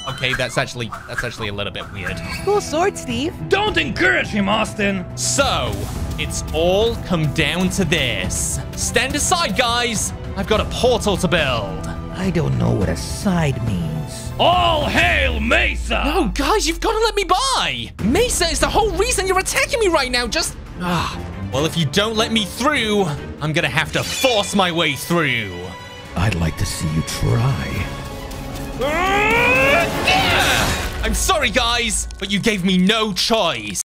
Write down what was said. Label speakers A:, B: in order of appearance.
A: Okay, that's actually a little bit weird.
B: Cool sword, Steve.
C: Don't encourage him, Austin.
A: So, it's all come down to this. Stand aside, guys. I've got a portal to build.
B: I don't know what aside means.
C: All hail Mesa!
A: No, guys, you've got to let me by. Mesa is the whole reason you're attacking me right now. Just... Well, if you don't let me through, I'm gonna have to force my way through.
B: I'd like to see you try.
A: I'm sorry, guys, but you gave me no choice.